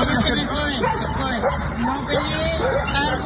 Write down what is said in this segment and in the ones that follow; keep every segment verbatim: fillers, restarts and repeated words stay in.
No peleé algo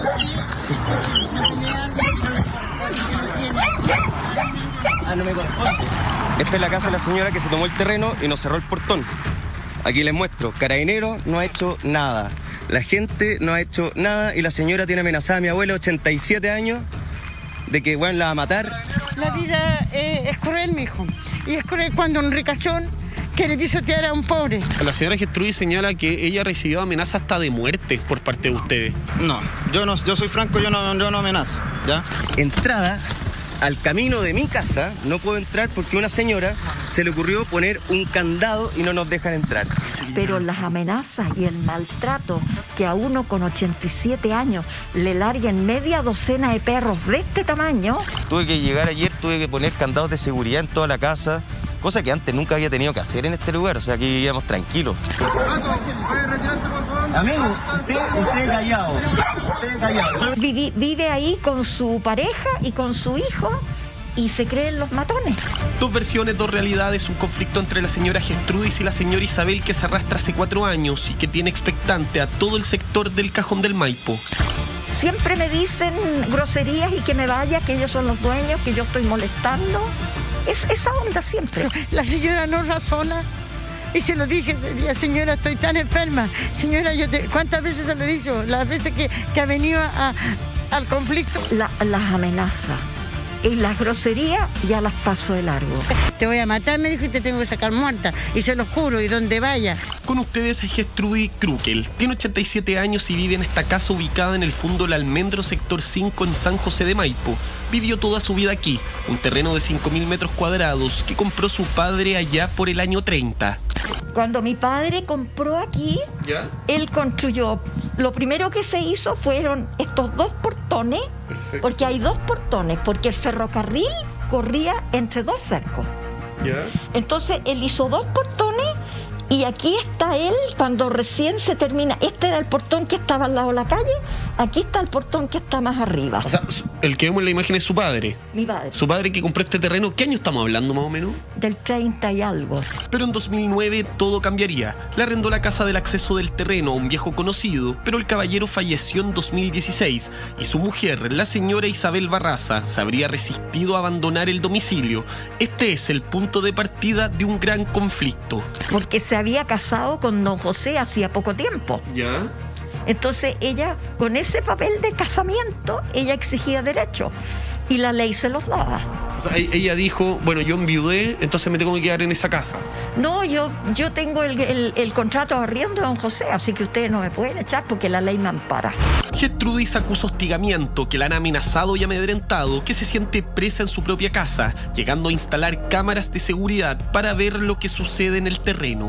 Ah, no me corresponde. Esta es la casa de la señora que se tomó el terreno y nos cerró el portón. Aquí les muestro, Carabineros no ha hecho nada. La gente no ha hecho nada y la señora tiene amenazada a mi abuela, ochenta y siete años, de que, bueno, la va a matar. La vida eh, es cruel, mijo. Y es cruel cuando un ricachón quiere pisotear a un pobre. La señora Gertrudis señala que ella recibió amenazas hasta de muerte por parte de ustedes. No, yo no, yo soy franco, yo no, yo no amenazo, ¿ya? Entrada al camino de mi casa no puedo entrar porque a una señora se le ocurrió poner un candado y no nos dejan entrar. Pero las amenazas y el maltrato que a uno con ochenta y siete años le larguen media docena de perros de este tamaño. Tuve que llegar ayer, tuve que poner candados de seguridad en toda la casa, cosa que antes nunca había tenido que hacer en este lugar, o sea, aquí vivíamos tranquilos. Amigo, usted, usted callado, usted callado. Vivi, vive ahí con su pareja y con su hijo y se creen los matones. Dos versiones, dos realidades, un conflicto entre la señora Gertrudis y la señora Isabel que se arrastra hace cuatro años y que tiene expectante a todo el sector del Cajón del Maipo. Siempre me dicen groserías y que me vaya, que ellos son los dueños, que yo estoy molestando. Es esa onda siempre. La señora no razona. Y se lo dije ese día, señora, estoy tan enferma. Señora, yo te... ¿cuántas veces se lo he dicho? Las veces que, que ha venido a, al conflicto. La, las amenazas y las groserías ya las paso de largo. Te voy a matar, me dijo, y te tengo que sacar muerta. Y se lo juro, y donde vaya. Con ustedes es Gertrudis Krukel. Tiene ochenta y siete años y vive en esta casa ubicada en el Fundo El Almendro, sector cinco, en San José de Maipo. Vivió toda su vida aquí, un terreno de cinco mil metros cuadrados que compró su padre allá por el año treinta. Cuando mi padre compró aquí, ¿Ya? Él construyó, lo primero que se hizo fueron estos dos portones. Perfecto. Porque hay dos portones, porque el ferrocarril corría entre dos cercos. ¿Ya? Entonces él hizo dos portones y aquí está él cuando recién se termina. Este era el portón que estaba al lado de la calle, aquí está el portón que está más arriba. O sea, el que vemos en la imagen es su padre. Mi padre. Su padre que compró este terreno. ¿Qué año estamos hablando más o menos? Del treinta y algo. Pero en dos mil nueve todo cambiaría. Le arrendó la casa del acceso del terreno a un viejo conocido, pero el caballero falleció en dos mil dieciséis y su mujer, la señora Isabel Barraza, se habría resistido a abandonar el domicilio. Este es el punto de partida de un gran conflicto. Porque se había casado con don José hacía poco tiempo. ¿Ya? Entonces ella, con ese papel de casamiento, ella exigía derecho y la ley se los daba. O sea, ella dijo, bueno, yo enviudé, entonces me tengo que quedar en esa casa. No, yo, yo tengo el, el, el contrato de arriendo de don José, así que ustedes no me pueden echar porque la ley me ampara. Gertrudis acusa hostigamiento, que la han amenazado y amedrentado, que se siente presa en su propia casa, llegando a instalar cámaras de seguridad para ver lo que sucede en el terreno.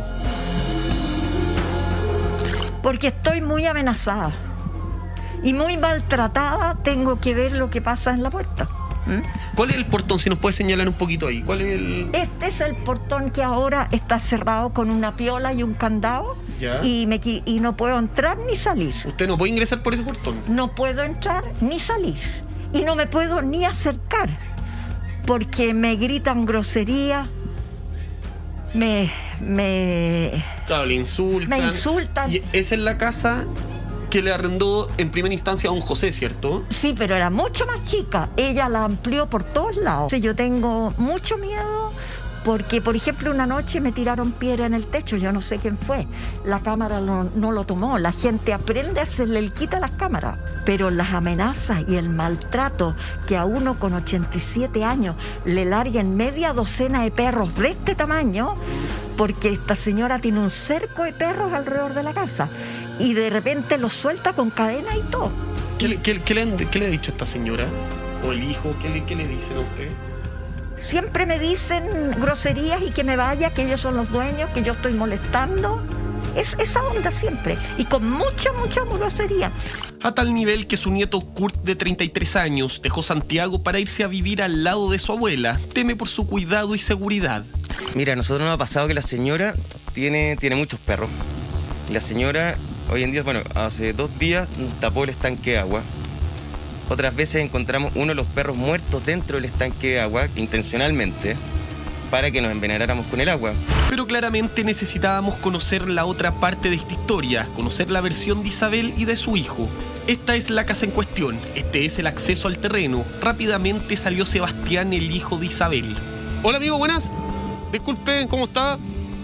Porque estoy muy amenazada y muy maltratada, tengo que ver lo que pasa en la puerta. ¿Mm? ¿Cuál es el portón? Si nos puede señalar un poquito ahí. ¿Cuál es el...? Este es el portón que ahora está cerrado con una piola y un candado. ¿Ya? Y, me, y no puedo entrar ni salir. ¿Usted no puede ingresar por ese portón? No puedo entrar ni salir. Y no me puedo ni acercar porque me gritan grosería, me... me Claro, le insultan. Me insultan. Y esa es la casa que le arrendó en primera instancia a don José, ¿cierto? Sí, pero era mucho más chica. Ella la amplió por todos lados. Yo tengo mucho miedo porque, por ejemplo, una noche me tiraron piedra en el techo. Yo no sé quién fue. La cámara no, no lo tomó. La gente aprende a hacerle el quita a las cámaras. Pero las amenazas y el maltrato que a uno con ochenta y siete años le larguen media docena de perros de este tamaño, porque esta señora tiene un cerco de perros alrededor de la casa y de repente los suelta con cadena y todo. ¿Qué, le, qué, qué le, han, qué le ha dicho esta señora? ¿O el hijo? ¿Qué le, qué le dicen a usted? Siempre me dicen groserías y que me vaya, que ellos son los dueños, que yo estoy molestando. Es esa onda siempre, y con mucha, mucha grosería. A tal nivel que su nieto Kurt, de treinta y tres años, dejó Santiago para irse a vivir al lado de su abuela. Teme por su cuidado y seguridad. Mira, a nosotros nos ha pasado que la señora tiene, tiene muchos perros. Y la señora, hoy en día, bueno, hace dos días nos tapó el estanque de agua. Otras veces encontramos uno de los perros muertos dentro del estanque de agua, intencionalmente, para que nos envenenáramos con el agua. Pero claramente necesitábamos conocer la otra parte de esta historia, conocer la versión de Isabel y de su hijo. Esta es la casa en cuestión, este es el acceso al terreno. Rápidamente salió Sebastián, el hijo de Isabel. Hola amigo, buenas. Disculpen, ¿cómo está?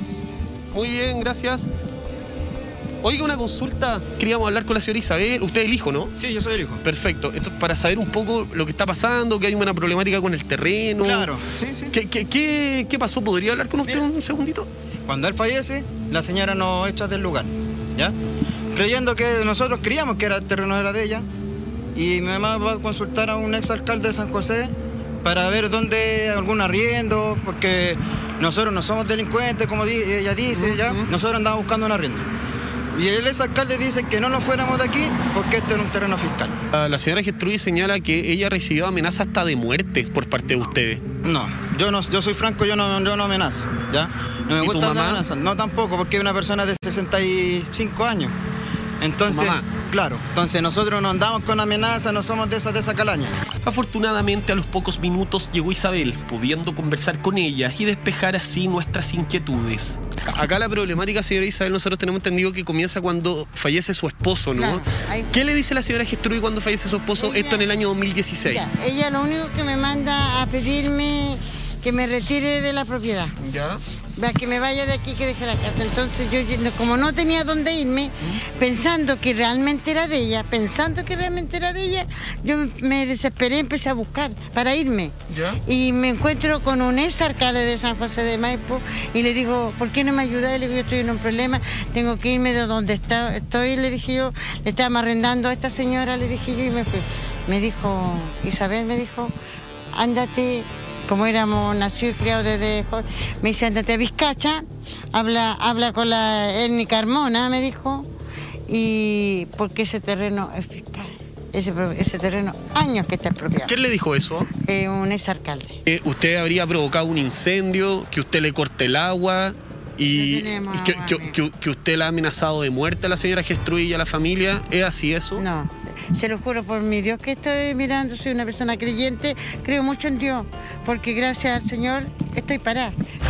Muy bien, gracias. Oiga, una consulta. Queríamos hablar con la señora Isabel. Usted es el hijo, ¿no? Sí, yo soy el hijo. Perfecto. Entonces, para saber un poco lo que está pasando, que hay una problemática con el terreno. Claro, sí, sí. ¿Qué, qué, qué, qué pasó? ¿Podría hablar con usted? Mira, un segundito? Cuando él fallece, la señora nos echa del lugar, ¿ya? Creyendo que nosotros creíamos que era, el terreno era de ella. Y mi mamá va a consultar a un exalcalde de San José para ver dónde algún arriendo, porque nosotros no somos delincuentes, como di ella dice, uh-huh. ¿ya? Nosotros andamos buscando un arriendo. Y el exalcalde dice que no nos fuéramos de aquí porque esto es un terreno fiscal. La señora Gertrudis señala que ella recibió amenazas hasta de muerte por parte de ustedes. No, yo no, yo soy franco, yo no, yo no amenazo, ¿ya? No me ¿Y gusta tu mamá? amenazar, no tampoco, porque es una persona de sesenta y cinco años. Entonces, claro, entonces nosotros no andamos con amenazas, no somos de esa, de esa calaña. Afortunadamente, a los pocos minutos llegó Isabel, pudiendo conversar con ella y despejar así nuestras inquietudes. Acá la problemática, señora Isabel, nosotros tenemos entendido que comienza cuando fallece su esposo, ¿no? Claro, hay... ¿Qué le dice la señora Gertrudis cuando fallece su esposo? Ella, esto en el año dos mil dieciséis. Ya, ella lo único que me manda a pedirme que me retire de la propiedad. ¿Ya? Que me vaya de aquí, que deje la casa. Entonces yo, como no tenía dónde irme, ¿Mm? pensando que realmente era de ella, pensando que realmente era de ella, yo me desesperé y empecé a buscar para irme. ¿Ya? Y me encuentro con un ex alcalde de San José de Maipo y le digo, ¿por qué no me ayuda? Y le digo, yo estoy en un problema, tengo que irme de donde está, estoy. Le dije yo, le estaba arrendando a esta señora, le dije yo y me fui. Me dijo, Isabel me dijo, ándate. Como éramos nacidos y criados desde joven, me dice, andate a Vizcacha, habla, habla con la Ernie Carmona, me dijo, y porque ese terreno es fiscal. Ese, ese terreno, años que está expropiado. ¿Quién le dijo eso? Eh, un exalcalde. Eh, ¿Usted habría provocado un incendio, que usted le corte el agua y no que, agua, que, que, que usted la ha amenazado de muerte a la señora Gertrudis y a la familia? ¿Es así eso? No, se lo juro por mi Dios que estoy mirando, soy una persona creyente, creo mucho en Dios, porque gracias al Señor estoy parada.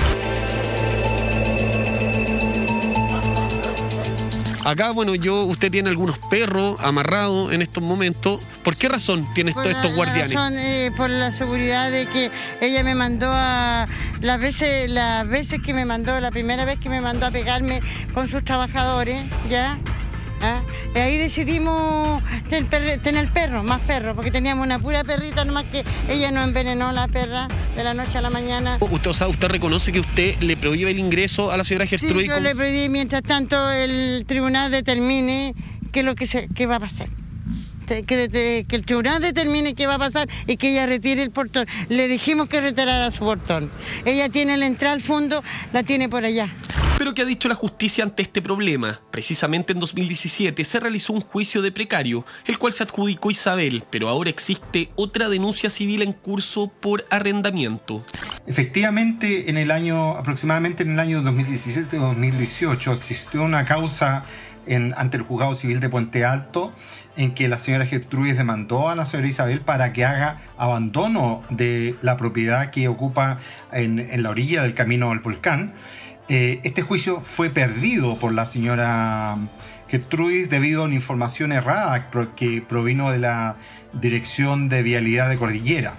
Acá, bueno, yo, usted tiene algunos perros amarrados en estos momentos. ¿Por qué razón tiene por estos la, guardianes? La razón, eh, por la seguridad de que ella me mandó a... Las veces, las veces que me mandó, la primera vez que me mandó a pegarme con sus trabajadores, ¿ya? ¿Ah? Y ahí decidimos tener, tener perro, más perros, porque teníamos una pura perrita, nomás que ella nos envenenó la perra de la noche a la mañana. ¿Usted, o sea, usted reconoce que usted le prohíbe el ingreso a la señora Gertrudis? Sí, yo con... le prohibí mientras tanto el tribunal determine qué es lo que, se, qué va a pasar. Que, que, que el tribunal determine qué va a pasar y que ella retire el portón. Le dijimos que retirara su portón. Ella tiene la entrada al fondo, la tiene por allá. ¿Pero qué ha dicho la justicia ante este problema? Precisamente en dos mil diecisiete se realizó un juicio de precario, el cual se adjudicó Isabel, pero ahora existe otra denuncia civil en curso por arrendamiento. Efectivamente, en el año, aproximadamente en el año dos mil diecisiete dos mil dieciocho existió una causa en, ante el Juzgado Civil de Puente Alto en que la señora Gertrudis demandó a la señora Isabel para que haga abandono de la propiedad que ocupa en, en la orilla del camino del volcán. Eh, este juicio fue perdido por la señora Gertrudis debido a una información errada que provino de la Dirección de Vialidad de Cordillera.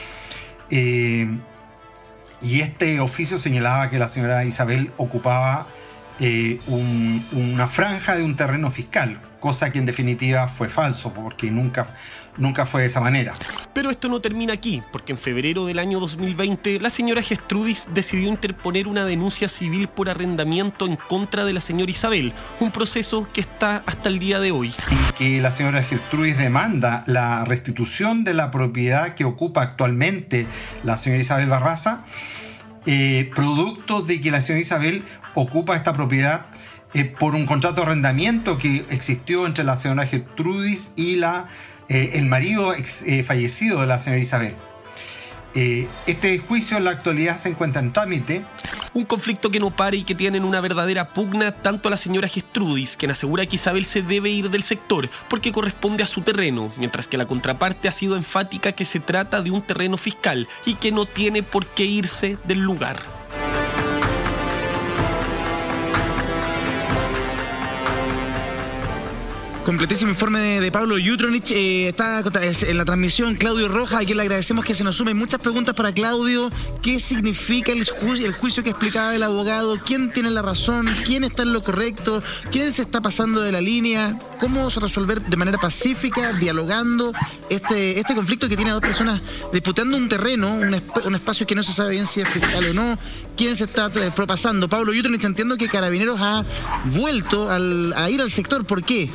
Eh, y este oficio señalaba que la señora Isabel ocupaba eh, un, una franja de un terreno fiscal, cosa que en definitiva fue falso, porque nunca, nunca fue de esa manera. Pero esto no termina aquí, porque en febrero del año dos mil veinte la señora Gertrudis decidió interponer una denuncia civil por arrendamiento en contra de la señora Isabel, un proceso que está hasta el día de hoy. Y que la señora Gertrudis demanda la restitución de la propiedad que ocupa actualmente la señora Isabel Barraza, eh, producto de que la señora Isabel ocupa esta propiedad Eh, por un contrato de arrendamiento que existió entre la señora Gertrudis y la, eh, el marido ex, eh, fallecido de la señora Isabel. Eh, este juicio en la actualidad se encuentra en trámite. Un conflicto que no para y que tienen una verdadera pugna tanto a la señora Gertrudis, quien asegura que Isabel se debe ir del sector porque corresponde a su terreno, mientras que la contraparte ha sido enfática que se trata de un terreno fiscal y que no tiene por qué irse del lugar. Completísimo informe de, de Pablo Jutronich. Eh, está en la transmisión Claudio Rojas, a quien le agradecemos que se nos sumen. Muchas preguntas para Claudio. ¿Qué significa el, ju el juicio que explicaba el abogado? ¿Quién tiene la razón? ¿Quién está en lo correcto? ¿Quién se está pasando de la línea? ¿Cómo vamos a resolver de manera pacífica, dialogando, este, este conflicto que tiene a dos personas disputando un terreno, un, esp un espacio que no se sabe bien si es fiscal o no? ¿Quién se está eh, propasando? Pablo Jutronich, entiendo que Carabineros ha vuelto al, a ir al sector. ¿Por qué?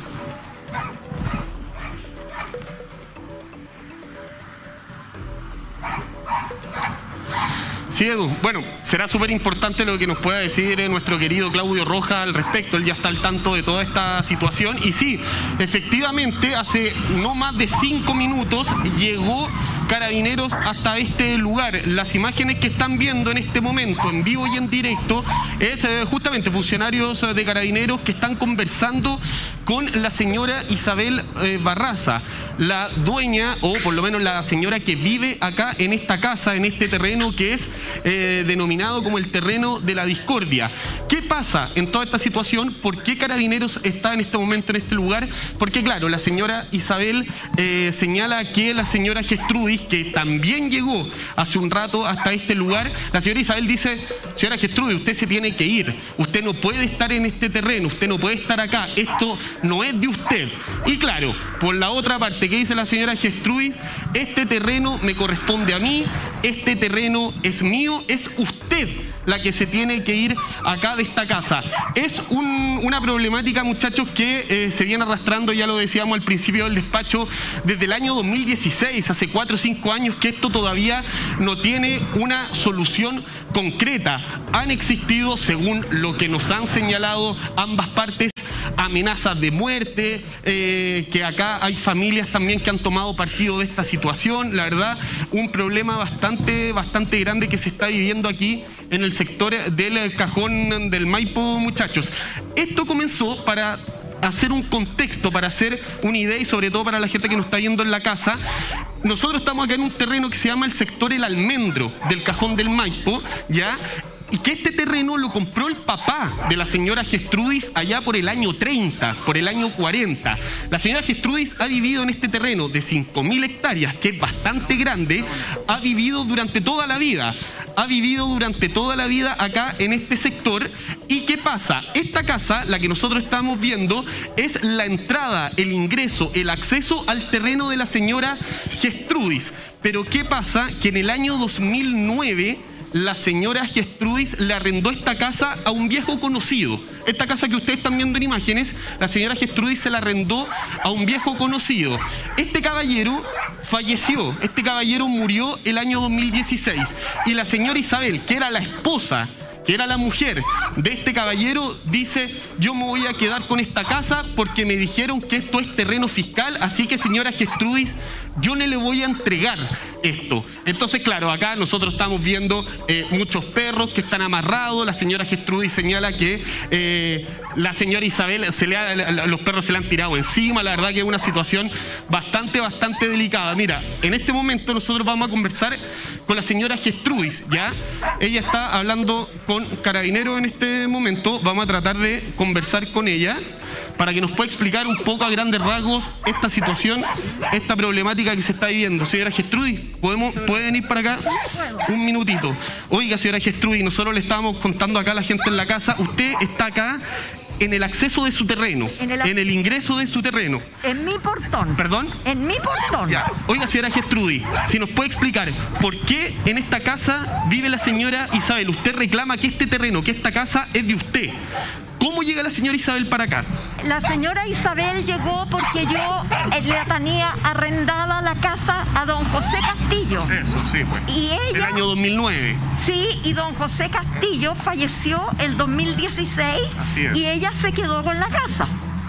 Sí, Edu. Bueno, será súper importante lo que nos pueda decir eh, nuestro querido Claudio Rojas al respecto. Él ya está al tanto de toda esta situación. Y sí, efectivamente, hace no más de cinco minutos llegó Carabineros hasta este lugar. Las imágenes que están viendo en este momento, en vivo y en directo, es eh, justamente funcionarios de Carabineros que están conversando con la señora Isabel eh, Barraza, la dueña, o por lo menos la señora que vive acá en esta casa, en este terreno que es eh, denominado como el terreno de la discordia. ¿Qué pasa en toda esta situación? ¿Por qué Carabineros está en este momento en este lugar? Porque claro, la señora Isabel eh, señala que la señora Gestrudis, que también llegó hace un rato hasta este lugar, la señora Isabel dice: señora Gestrudis, usted se tiene que ir, usted no puede estar en este terreno, usted no puede estar acá, esto no es de usted. Y claro, por la otra parte, ¿qué dice la señora Gestrudis? Este terreno me corresponde a mí, este terreno es mío, es usted la que se tiene que ir acá de esta casa. Es un, una problemática, muchachos, que eh, se viene arrastrando, ya lo decíamos al principio del despacho, desde el año dos mil dieciséis, hace cuatro o cinco años que esto todavía no tiene una solución concreta. Han existido, según lo que nos han señalado ambas partes, amenazas de muerte, eh, que acá hay familias también que han tomado partido de esta situación. La verdad, un problema bastante, bastante grande que se está viviendo aquí en el sector del Cajón del Maipo, muchachos. Esto comenzó para hacer un contexto, para hacer una idea y sobre todo para la gente que nos está viendo en la casa. Nosotros estamos acá en un terreno que se llama el sector El Almendro del Cajón del Maipo, ¿ya? Y que este terreno lo compró el papá de la señora Gestrudis allá por el año treinta, por el año cuarenta. La señora Gestrudis ha vivido en este terreno de cinco mil hectáreas, que es bastante grande, ha vivido durante toda la vida. Ha vivido durante toda la vida acá en este sector. ¿Y qué pasa? Esta casa, la que nosotros estamos viendo, es la entrada, el ingreso, el acceso al terreno de la señora Gestrudis. Pero ¿qué pasa? Que en el año dos mil nueve... la señora Gestrudis le arrendó esta casa a un viejo conocido. Esta casa que ustedes están viendo en imágenes, la señora Gestrudis se la arrendó a un viejo conocido. Este caballero falleció, este caballero murió el año dos mil dieciséis. Y la señora Isabel, que era la esposa, que era la mujer de este caballero, dice: yo me voy a quedar con esta casa porque me dijeron que esto es terreno fiscal, así que señora Gestrudis, yo no le voy a entregar esto. Entonces, claro, acá nosotros estamos viendo eh, muchos perros que están amarrados. La señora Gestrudis señala que eh, la señora Isabel, se le ha, los perros se le han tirado encima. La verdad que es una situación bastante, bastante delicada. Mira, en este momento nosotros vamos a conversar con la señora Gestrudis, ¿ya? Ella está hablando con Carabineros en este momento. Vamos a tratar de conversar con ella para que nos pueda explicar un poco a grandes rasgos esta situación, esta problemática que se está viviendo. Señora Gestrudis, ¿podemos, ¿puede venir para acá un minutito? Oiga, señora Gestrudis, nosotros le estábamos contando acá a la gente en la casa, usted está acá en el acceso de su terreno, en el, en el ingreso de su terreno. En mi portón. ¿Perdón? En mi portón. Ya. Oiga, señora Gestrudis, si nos puede explicar por qué en esta casa vive la señora Isabel. Usted reclama que este terreno, que esta casa es de usted. ¿Cómo llega la señora Isabel para acá? La señora Isabel llegó porque yo le tenía arrendada la casa a don José Castillo. Eso, sí, pues. Y ella... El año dos mil nueve. Sí, y don José Castillo falleció el dos mil dieciséis. Así es. Y ella se quedó con la casa.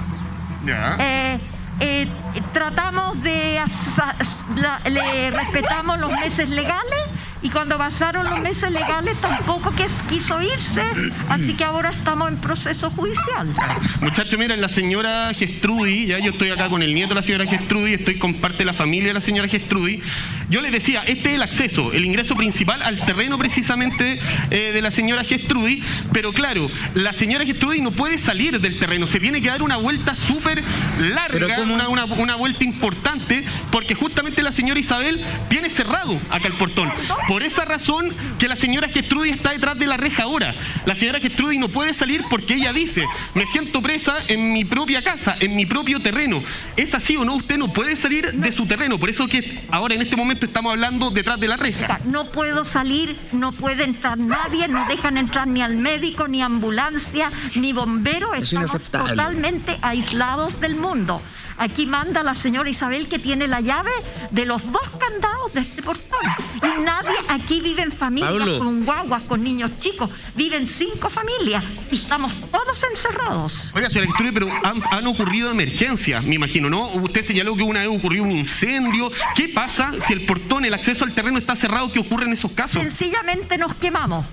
Ya. Eh, eh, tratamos de... La, le respetamos los meses legales. Y cuando pasaron los meses legales tampoco que quiso irse, así que ahora estamos en proceso judicial. Muchachos, miren, la señora Gestrudis, ya yo estoy acá con el nieto de la señora Gestrudis, estoy con parte de la familia de la señora Gestrudis. Yo les decía, este es el acceso, el ingreso principal al terreno precisamente eh, de la señora Gestrudi, pero claro, la señora Gestrudi no puede salir del terreno, se tiene que dar una vuelta súper larga, una, una, una vuelta importante, porque justamente la señora Isabel tiene cerrado acá el portón. Por esa razón que la señora Gestrudi está detrás de la reja ahora. La señora Gestrudi no puede salir porque ella dice, me siento presa en mi propia casa, en mi propio terreno. ¿Es así o no? Usted no puede salir de su terreno, por eso que ahora en este momento estamos hablando detrás de la reja. No puedo salir, no puede entrar nadie, no dejan entrar ni al médico, ni ambulancia, ni bombero. Es Estamos inaceptable. totalmente aislados del mundo. Aquí manda la señora Isabel, que tiene la llave de los dos candados de este portón. Y nadie, aquí viven familias Pablo. con guaguas, con niños chicos. Viven cinco familias y estamos todos encerrados. Oiga, señora Gestrudi, pero han, han ocurrido emergencias, me imagino, ¿no? Usted señaló que una vez ocurrió un incendio. ¿Qué pasa si el portón, el acceso al terreno está cerrado? ¿Qué ocurre en esos casos? Sencillamente nos quemamos.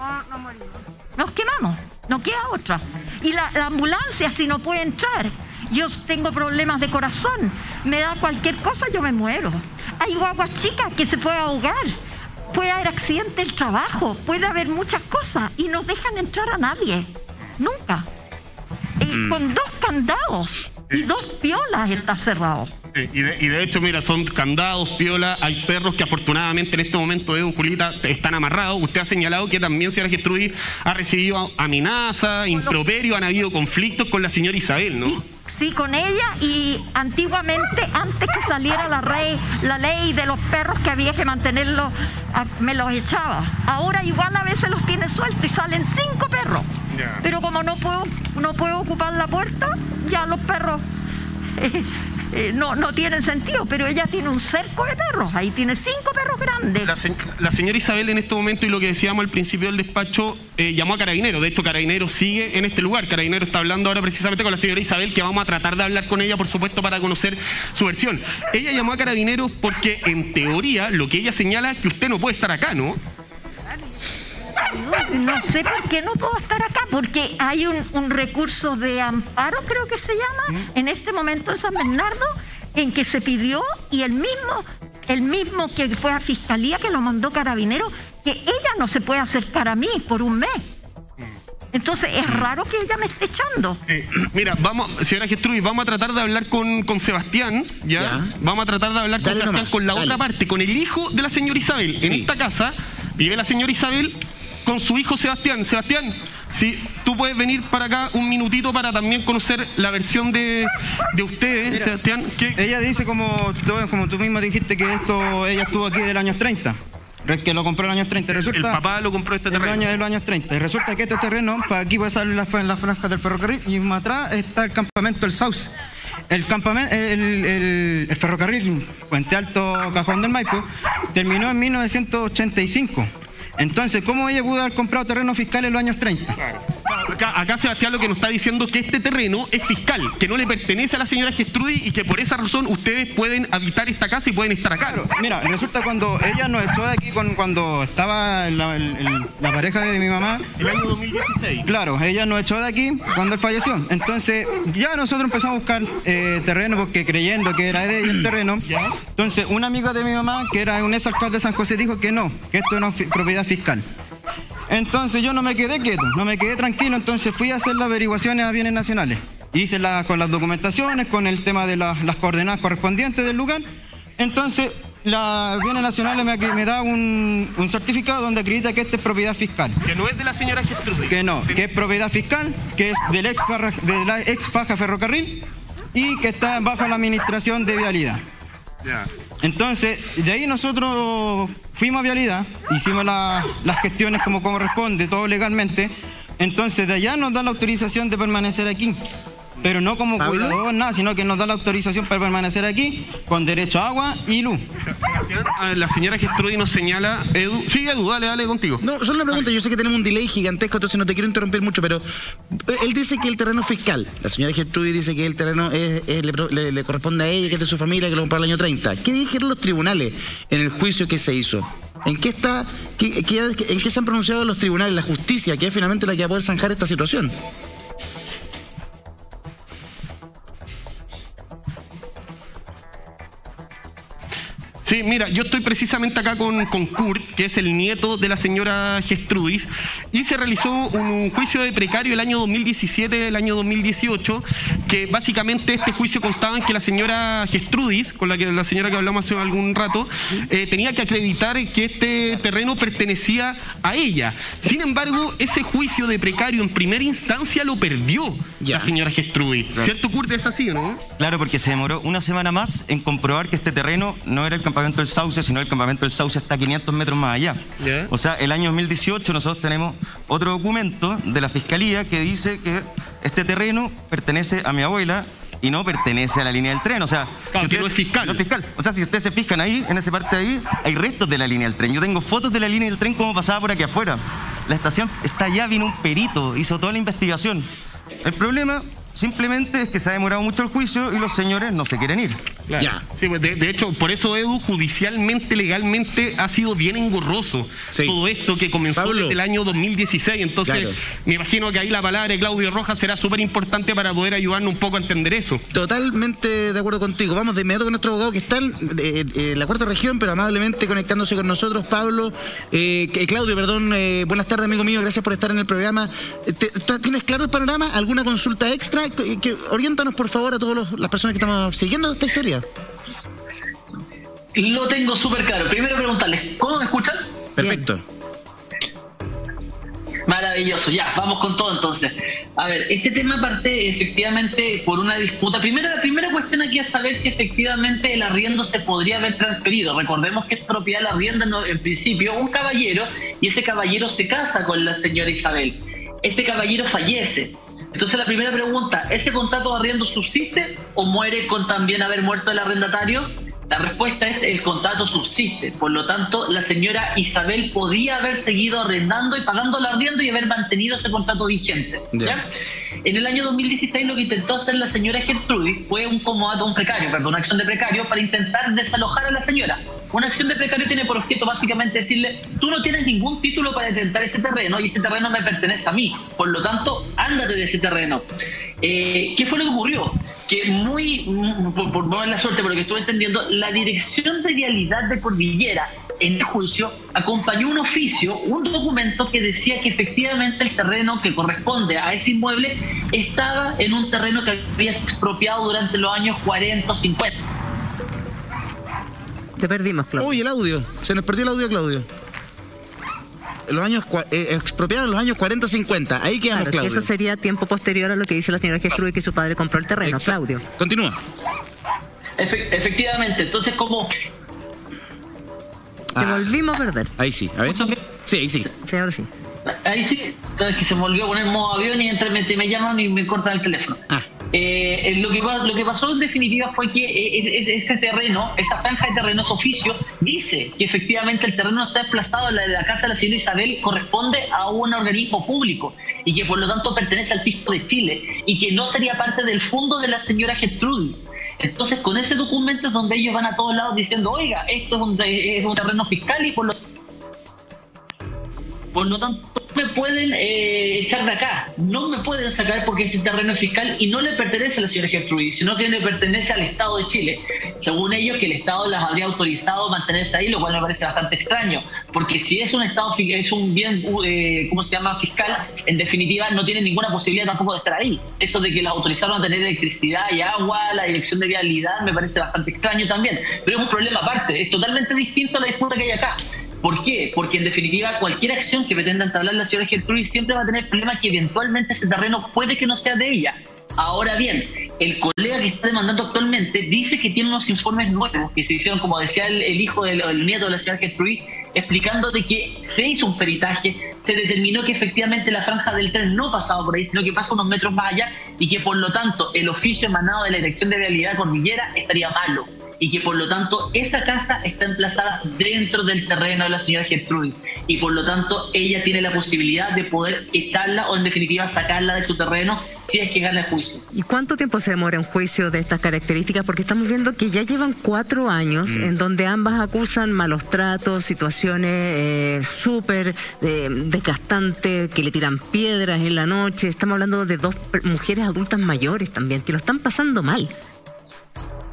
Nos quemamos, no queda otra. Y la, la ambulancia, si no puede entrar. Yo tengo problemas de corazón, me da cualquier cosa, yo me muero. Hay guaguas chicas que se pueden ahogar, puede haber accidente del trabajo, puede haber muchas cosas y no dejan entrar a nadie, nunca. Eh, mm. Con dos candados y dos piolas está cerrado. Sí, y, de, y de hecho, mira, son candados, piola, hay perros que afortunadamente en este momento, Edu, Julita, están amarrados. Usted ha señalado que también, señora Gestrudi, ha recibido amenazas, improperio, han habido conflictos con la señora Isabel, ¿no? Sí, con ella, y antiguamente, antes que saliera la, rey, la ley de los perros que había que mantenerlos, me los echaba. Ahora igual a veces los tiene sueltos y salen cinco perros. Yeah. Pero como no puedo, no puedo ocupar la puerta, ya los perros... Eh, Eh, no, no tienen sentido, pero ella tiene un cerco de perros, ahí tiene cinco perros grandes. La, se la señora Isabel en este momento, y lo que decíamos al principio del despacho, eh, llamó a Carabineros. De hecho, Carabineros sigue en este lugar. Carabineros está hablando ahora precisamente con la señora Isabel, que vamos a tratar de hablar con ella, por supuesto, para conocer su versión. Ella llamó a Carabineros porque, en teoría, lo que ella señala es que usted no puede estar acá, ¿no? No, no sé por qué no puedo estar acá, porque hay un, un recurso de amparo, creo que se llama, ¿Mm? en este momento en San Bernardo, en que se pidió, y el mismo, el mismo que fue a Fiscalía, que lo mandó Carabineros, que ella no se puede acercar a mí por un mes. Entonces es raro que ella me esté echando. Eh, mira, vamos, señora Gestrudi, vamos a tratar de hablar con, con Sebastián, ¿ya? ¿ya? Vamos a tratar de hablar con dale Sebastián, nomás, con la dale. otra parte, con el hijo de la señora Isabel. Sí. En esta casa vive la señora Isabel con su hijo Sebastián. Sebastián, si tú puedes venir para acá un minutito para también conocer la versión de, de ustedes, mira, Sebastián. ¿Qué? Ella dice, como tú, como tú mismo dijiste, que esto ella estuvo aquí del año treinta. Que lo compró en los años treinta. Resulta, el papá lo compró este terreno. En los años treinta. Y resulta que este terreno, para aquí puede salir las la franjas del ferrocarril, y más atrás está el campamento El Sauce. El, campamento, el, el, el ferrocarril Puente Alto Cajón del Maipo terminó en mil novecientos ochenta y cinco. Entonces, ¿cómo ella pudo haber comprado terreno fiscal en los años treinta? Claro. Acá, acá Sebastián lo que nos está diciendo es que este terreno es fiscal, que no le pertenece a la señora Gestrudi y que por esa razón ustedes pueden habitar esta casa y pueden estar acá. Claro. Mira, resulta cuando ella nos echó de aquí, con, cuando estaba la, el, el, la pareja de mi mamá. El año dos mil dieciséis. Claro, ella nos echó de aquí cuando él falleció. Entonces, ya nosotros empezamos a buscar eh, terreno, porque creyendo que era de ella el terreno. ¿Ya? Entonces, una amiga de mi mamá, que era un exalcalde de San José, dijo que no, que esto era propiedad fiscal. Entonces yo no me quedé quieto, no me quedé tranquilo, entonces fui a hacer las averiguaciones a bienes nacionales. Hice la, con las documentaciones, con el tema de la, las coordenadas correspondientes del lugar. Entonces, la bienes nacionales me, me da un, un certificado donde acredita que esta es propiedad fiscal. Que no es de la señora Gestrudi. Que no, que es propiedad fiscal, que es del ex farra, de la ex faja ferrocarril y que está bajo la administración de Vialidad. Yeah. Entonces, de ahí nosotros fuimos a Vialidad, hicimos la, las gestiones como corresponde, todo legalmente. Entonces, de allá nos da la autorización de permanecer aquí. Pero no como cuidador, nada, sino que nos da la autorización para permanecer aquí, con derecho a agua y luz. La señora Gestrudi nos señala, Edu. Sí, Edu, dale, dale contigo. No, solo una pregunta, yo sé que tenemos un delay gigantesco, entonces no te quiero interrumpir mucho, pero él dice que el terreno es fiscal. La señora Gestrudi dice que el terreno es, es, le, le, le corresponde a ella, que es de su familia, que lo compró el año treinta. ¿Qué dijeron los tribunales en el juicio que se hizo? ¿En qué está, qué, qué, en qué se han pronunciado los tribunales, la justicia, que es finalmente la que va a poder zanjar esta situación? Sí, mira, yo estoy precisamente acá con, con Kurt, que es el nieto de la señora Gestrudis, y se realizó un, un juicio de precario el año dos mil diecisiete, el año dos mil dieciocho, que básicamente este juicio constaba en que la señora Gestrudis, con la que la señora que hablamos hace algún rato, eh, tenía que acreditar que este terreno pertenecía a ella. Sin embargo, ese juicio de precario en primera instancia lo perdió ya. la señora Gestrudis. Claro. ¿Cierto, Kurt? ¿Es así o no? Claro, porque se demoró una semana más en comprobar que este terreno no era el campamento del Sauce, sino el campamento del Sauce está a quinientos metros más allá. Yeah. O sea, el año dos mil dieciocho nosotros tenemos otro documento de la Fiscalía que dice que este terreno pertenece a mi abuela y no pertenece a la línea del tren. O sea, claro, si ustedes, no es fiscal. No es fiscal. O sea, si ustedes se fijan ahí, en esa parte de ahí, hay restos de la línea del tren. Yo tengo fotos de la línea del tren como pasaba por aquí afuera. La estación está allá, vino un perito, hizo toda la investigación. El problema simplemente es que se ha demorado mucho el juicio y los señores no se quieren ir. Claro. Ya. Sí, de, de hecho, por eso, Edu, judicialmente, legalmente, ha sido bien engorroso sí. todo esto que comenzó Pablo. desde el año dos mil dieciséis. Entonces, claro. me imagino que ahí la palabra de Claudio Rojas será súper importante para poder ayudarnos un poco a entender eso. Totalmente de acuerdo contigo. Vamos de inmediato con nuestro abogado que está en eh, eh, la cuarta región, pero amablemente conectándose con nosotros. Pablo, eh, Claudio, perdón, eh, buenas tardes, amigo mío, gracias por estar en el programa. ¿Te, ¿Tienes claro el panorama? ¿Alguna consulta extra? Que, que, oriéntanos, por favor, a todas las personas que estamos siguiendo esta historia. Lo tengo súper claro. Primero preguntarles, ¿cómo me escuchan? Perfecto. Bien. Maravilloso, ya, vamos con todo entonces. A ver, este tema parte efectivamente por una disputa. Primero, la primera cuestión aquí es saber si efectivamente el arriendo se podría haber transferido. Recordemos que es propiedad del arriendo no, en principio un caballero, y ese caballero se casa con la señora Isabel. Este caballero fallece. Entonces la primera pregunta, ¿ese contrato de arriendo subsiste o muere con también haber muerto el arrendatario? La respuesta es el contrato subsiste, por lo tanto la señora Isabel podía haber seguido arrendando y pagando el arriendo y haber mantenido ese contrato vigente. ¿Ya? ¿Ya? En el año dos mil dieciséis lo que intentó hacer la señora Gestrudis fue un comodato, un precario, perdón, una acción de precario para intentar desalojar a la señora. Una acción de precario tiene por objeto básicamente decirle, tú no tienes ningún título para detentar ese terreno y ese terreno me pertenece a mí, por lo tanto, ándate de ese terreno. Eh, ¿Qué fue lo que ocurrió? Que muy, por, por no la suerte, por lo que estuve entendiendo, la Dirección de Vialidad de Cordillera en el juicio acompañó un oficio, un documento que decía que efectivamente el terreno que corresponde a ese inmueble estaba en un terreno que había sido expropiado durante los años cuarenta o cincuenta. Te perdimos, Claudio. Uy, el audio. Se nos perdió el audio, Claudio. Los años eh, expropiaron en los años cuarenta o cincuenta. Ahí quedamos, claro, Claudio. Eso sería tiempo posterior a lo que dice la señora Gestrudis, que su padre compró el terreno. Exacto. Claudio. Continúa. Efe efectivamente. Entonces, como... Te ah, volvimos a perder. Ahí sí. A ver. Sí, ahí sí. Sí, ahora sí. Ahí sí. Entonces, que se me volvió a poner modo avión y entre me, me llaman y me cortan el teléfono. Ah. Eh, lo, que, lo que pasó en definitiva fue que eh, ese terreno, esa franja de terrenos oficio, dice que efectivamente el terreno está desplazado en la, la casa de la señora Isabel, corresponde a un organismo público y que por lo tanto pertenece al fisco de Chile y que no sería parte del fondo de la señora Gestrudis. Entonces con ese documento es donde ellos van a todos lados diciendo, oiga, esto es un, es un terreno fiscal y por lo, por lo tanto me pueden eh, echar de acá, no me pueden sacar porque este terreno es fiscal y no le pertenece a la señora Gestrudis, sino que le pertenece al Estado de Chile. Según ellos, que el Estado las habría autorizado a mantenerse ahí, lo cual me parece bastante extraño, porque si es un Estado, es un bien, eh, ¿cómo se llama?, fiscal, en definitiva no tiene ninguna posibilidad tampoco de estar ahí. Eso de que las autorizaron a tener electricidad y agua, la dirección de vialidad, me parece bastante extraño también, pero es un problema aparte, es totalmente distinto a la disputa que hay acá. ¿Por qué? Porque en definitiva cualquier acción que pretenda entablar la señora Gestrudis siempre va a tener problemas que eventualmente ese terreno puede que no sea de ella. Ahora bien, el colega que está demandando actualmente dice que tiene unos informes nuevos que se hicieron, como decía el, el hijo del el nieto de la señora Gestrudis, explicando de que se hizo un peritaje, se determinó que efectivamente la franja del tren no pasaba por ahí, sino que pasa unos metros más allá y que por lo tanto el oficio emanado de la Dirección de Vialidad Cordillera estaría malo. Y que por lo tanto esa casa está emplazada dentro del terreno de la señora Gestrudis y por lo tanto ella tiene la posibilidad de poder echarla o en definitiva sacarla de su terreno si es que gana el juicio. ¿Y cuánto tiempo se demora un juicio de estas características? Porque estamos viendo que ya llevan cuatro años mm. en donde ambas acusan malos tratos, situaciones eh, súper eh, desgastantes, que le tiran piedras en la noche. Estamos hablando de dos mujeres adultas mayores también, que lo están pasando mal.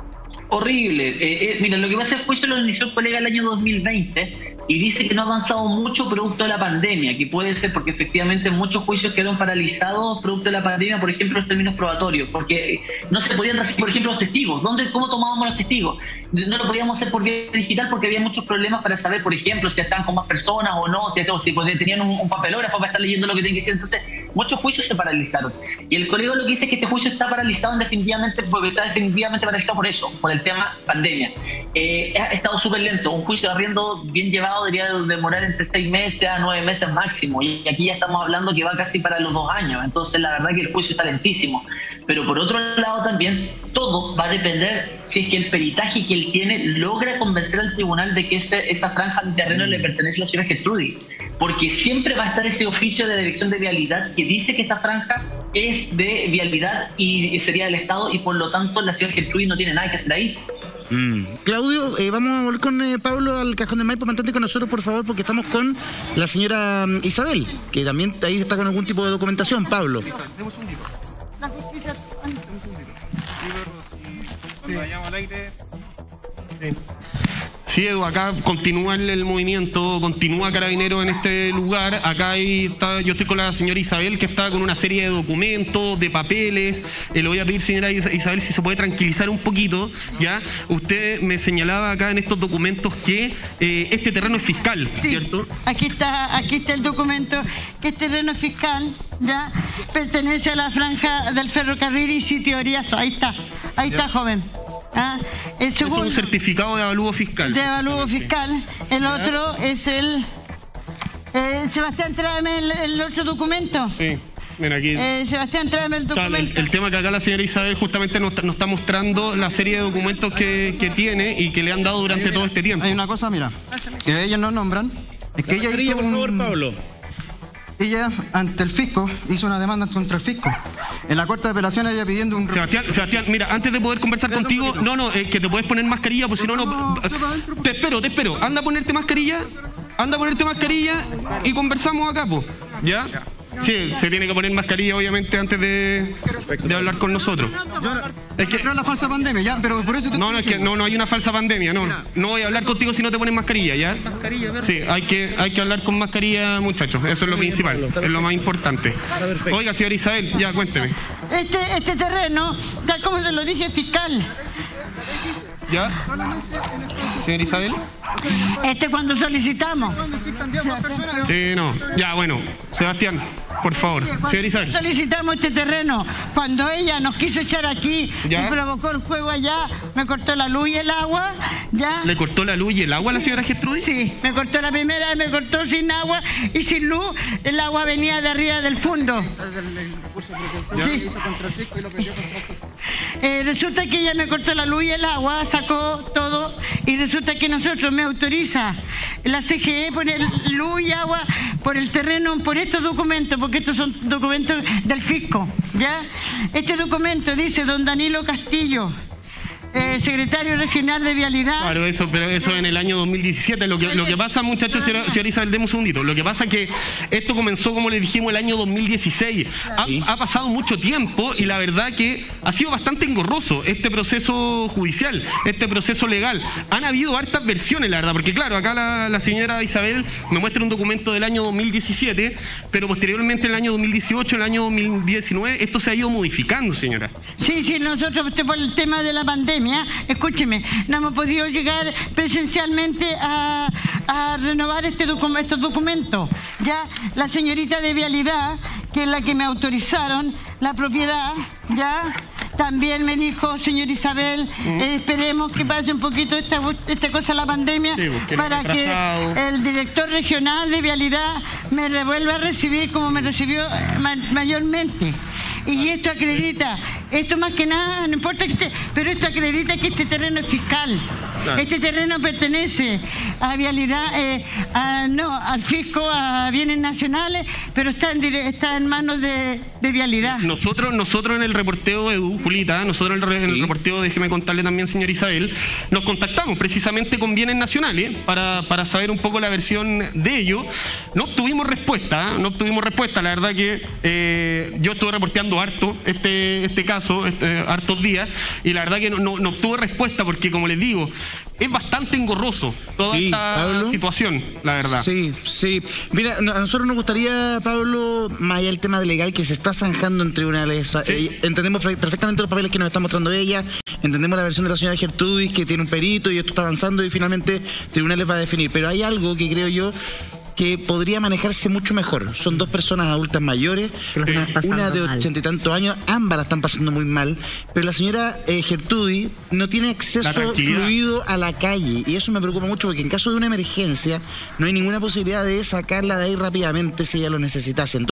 Horrible. Eh, eh, mira, lo que pasa es que el juicio lo inició el colega el año dos mil veinte y dice que no ha avanzado mucho producto de la pandemia, que puede ser porque efectivamente muchos juicios quedaron paralizados producto de la pandemia, por ejemplo, los términos probatorios, porque no se podían recibir, por ejemplo, los testigos. ¿Dónde, cómo tomábamos los testigos? No lo podíamos hacer por vía digital porque había muchos problemas para saber, por ejemplo, si estaban con más personas o no, si, si tenían un, un papelógrafo para estar leyendo lo que tienen que decir. Entonces, muchos juicios se paralizaron. Y el colega lo que dice es que este juicio está paralizado definitivamente porque está definitivamente paralizado por eso, por el tema pandemia. Eh, ha estado súper lento. Un juicio de arriendo bien llevado debería demorar entre seis meses a nueve meses máximo. Y aquí ya estamos hablando que va casi para los dos años. Entonces, la verdad que el juicio está lentísimo. Pero por otro lado también, todo va a depender si es que el peritaje que él tiene logra convencer al tribunal de que este, esta franja de terreno le pertenece a la señora Gertrudis. Porque siempre va a estar ese oficio de la Dirección de Vialidad que dice que esta franja es de Vialidad y sería del Estado y por lo tanto la señora Gertrudis no tiene nada que hacer ahí. Mm. Claudio, eh, vamos a volver con eh, Pablo al Cajón del Maipo. Mantente con nosotros, por favor, porque estamos con la señora um, Isabel, que también ahí está con algún tipo de documentación. Pablo. La justicia... Cuando vayamos al aire... Sí. Sí, Edu, acá continúa el, el movimiento, continúa Carabineros en este lugar. Acá hay, está, yo estoy con la señora Isabel, que está con una serie de documentos, de papeles. Eh, le voy a pedir, señora Isabel, si se puede tranquilizar un poquito, ¿ya? Usted me señalaba acá en estos documentos que eh, este terreno es fiscal, sí, ¿cierto? Aquí está, aquí está el documento, que este terreno es fiscal, ¿ya? Pertenece a la franja del ferrocarril y sitio Oriazo. Ahí está, ahí ya está, joven. Ah, el segundo, es un certificado de avalúo fiscal. De avalúo fiscal. El ¿ya? Otro es el... Eh, Sebastián, tráeme el, el otro documento. Sí, mira aquí. Eh, Sebastián, tráeme el documento. Claro, el, el tema que acá la señora Isabel justamente nos, nos está mostrando la serie de documentos que, que tiene y que le han dado durante todo este tiempo. Hay una cosa, mira, que ellos no nombran. Es que ella hizo por un... favor, Pablo. Ella, ante el fisco, hizo una demanda contra el fisco. En la Corte de Apelaciones ella pidiendo un... Sebastián, Sebastián, mira, antes de poder conversar contigo, no, no, es que te puedes poner mascarilla, porque si no, no... Te espero, te espero. Anda a ponerte mascarilla, anda a ponerte mascarilla y conversamos acá, pues. ¿Ya? Sí, se tiene que poner mascarilla, obviamente, antes de, de hablar con nosotros. Es que no es la falsa pandemia, ya, pero por eso te No, no, es que no, no hay una falsa pandemia, no. No voy a hablar contigo si no te pones mascarilla, ¿ya? Sí, hay que, hay que hablar con mascarilla, muchachos. Eso es lo principal, es lo más importante. Oiga, señora Isabel, ya, cuénteme. Este, este terreno, tal como se lo dije, fiscal. ¿Ya? Señora Isabel. Este cuando solicitamos. Sí, no. Ya, bueno. Sebastián, por favor. Señora Isabel. Solicitamos este terreno. Cuando ella nos quiso echar aquí ¿ya? y provocó el fuego allá, me cortó la luz y el agua. ¿Ya? ¿Le cortó la luz y el agua a la señora Gertrudis? Sí, me cortó la primera, me cortó sin agua y sin luz. El agua venía de arriba del fondo. Sí. Eh, resulta que ella me cortó la luz y el agua, sacó todo y resulta que nosotros me autoriza la C G E poner luz y agua por el terreno, por estos documentos, porque estos son documentos del fisco, ¿ya? Este documento dice don Danilo Castillo, Eh, secretario regional de Vialidad. Claro, eso, pero eso en el año dos mil diecisiete. Lo que, lo que pasa, muchachos, señora, señora Isabel, demos un segundito. Lo que pasa es que esto comenzó, como les dijimos, el año dos mil dieciséis. Ha, ha pasado mucho tiempo y la verdad que ha sido bastante engorroso este proceso judicial, este proceso legal. Han habido hartas versiones, la verdad, porque claro, acá la, la señora Isabel me muestra un documento del año dos mil diecisiete, pero posteriormente en el año dos mil dieciocho, en el año dos mil diecinueve, esto se ha ido modificando, señora. Sí, sí, nosotros por el tema de la pandemia, escúcheme, no hemos podido llegar presencialmente a, a renovar este docu estos documentos. Ya la señorita de Vialidad, que es la que me autorizaron la propiedad, ya también me dijo, señor Isabel, mm. eh, esperemos que pase un poquito esta, esta cosa, la pandemia, sí, para que el director regional de Vialidad me revuelva a recibir como me recibió ma mayormente. Y esto acredita, esto más que nada, no importa que esté, pero esto acredita que este terreno es fiscal. Claro. Este terreno pertenece a Vialidad, eh, a, no, al fisco, a bienes nacionales, pero está en, está en manos de, de Vialidad. Nosotros, nosotros en el reporteo, Edu, Julita, nosotros en el, sí. en el reporteo, déjeme contarle también, señor Isabel, nos contactamos precisamente con bienes nacionales para, para saber un poco la versión de ello. No obtuvimos respuesta, ¿eh? no obtuvimos respuesta. La verdad que eh, yo estuve reporteando investigando harto este, este caso, este, hartos días, y la verdad que no, no, no obtuvo respuesta porque, como les digo, es bastante engorroso toda Sí, esta Pablo. situación, la verdad. Sí, sí. Mira, no- a nosotros nos gustaría, Pablo, más allá del tema de legal que se está zanjando en tribunales, eh, entendemos pre- perfectamente los papeles que nos está mostrando ella, entendemos la versión de la señora Gertrudis, que tiene un perito y esto está avanzando y finalmente tribunales va a definir. Pero hay algo que creo yo que podría manejarse mucho mejor. Son dos personas adultas mayores, Que lo están pasando una de mal. ochenta y tantos años, ambas la están pasando muy mal, pero la señora eh, Gertrudis no tiene La acceso tranquilidad. fluido a la calle y eso me preocupa mucho porque en caso de una emergencia no hay ninguna posibilidad de sacarla de ahí rápidamente si ella lo necesitase.